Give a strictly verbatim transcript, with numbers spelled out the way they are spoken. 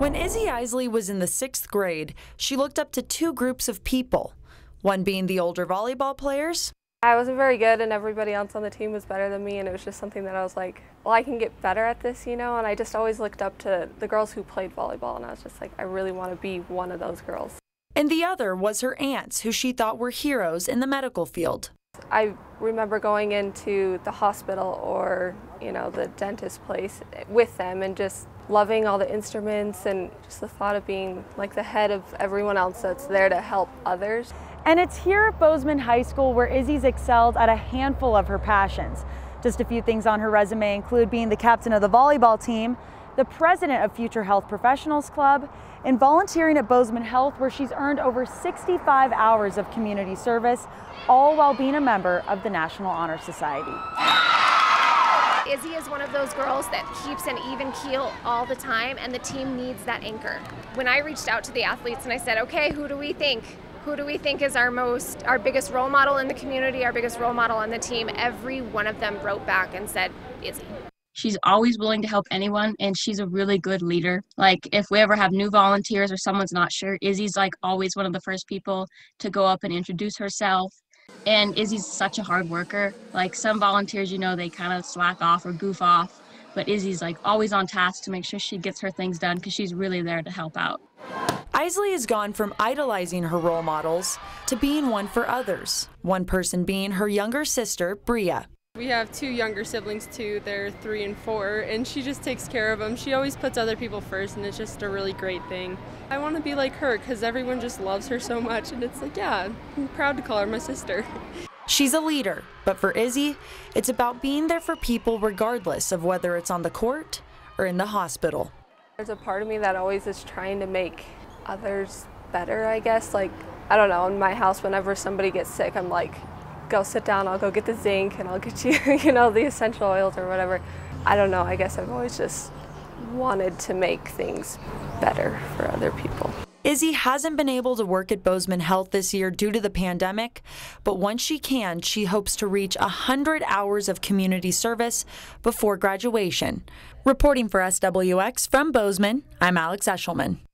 When Izzy Isley was in the sixth grade, she looked up to two groups of people, one being the older volleyball players. I wasn't very good and everybody else on the team was better than me, and it was just something that I was like, well, I can get better at this, you know, and I just always looked up to the girls who played volleyball, and I was just like, I really want to be one of those girls. And the other was her aunts, who she thought were heroes in the medical field. I remember going into the hospital or, you know, the dentist place with them and just loving all the instruments and just the thought of being like the head of everyone else that's there to help others. And it's here at Bozeman High School where Izzy's excelled at a handful of her passions. Just a few things on her resume include being the captain of the volleyball team, the president of Future Health Professionals Club, and volunteering at Bozeman Health, where she's earned over sixty-five hours of community service, all while being a member of the National Honor Society. Izzy is one of those girls that keeps an even keel all the time, and the team needs that anchor. When I reached out to the athletes and I said, okay, who do we think? Who do we think is our most, our biggest role model in the community, our biggest role model on the team? Every one of them wrote back and said, Izzy. She's always willing to help anyone, and she's a really good leader. Like, if we ever have new volunteers or someone's not sure, Izzy's like always one of the first people to go up and introduce herself. And Izzy's such a hard worker. Like, some volunteers, you know, they kind of slack off or goof off, but Izzy's like always on task to make sure she gets her things done because she's really there to help out. Isley has gone from idolizing her role models to being one for others, one person being her younger sister, Bria. We have two younger siblings too. They're three and four, and she just takes care of them. She always puts other people first, and it's just a really great thing. I want to be like her because everyone just loves her so much, and it's like, yeah, I'm proud to call her my sister. She's a leader, but for Izzy, it's about being there for people regardless of whether it's on the court or in the hospital. There's a part of me that always is trying to make others better, I guess. Like, I don't know, in my house, whenever somebody gets sick, I'm like, go sit down, I'll go get the zinc and I'll get you, you know, the essential oils or whatever. I don't know, I guess I've always just wanted to make things better for other people. Izzy hasn't been able to work at Bozeman Health this year due to the pandemic, but once she can, she hopes to reach one hundred hours of community service before graduation. Reporting for S W X from Bozeman, I'm Alex Eshelman.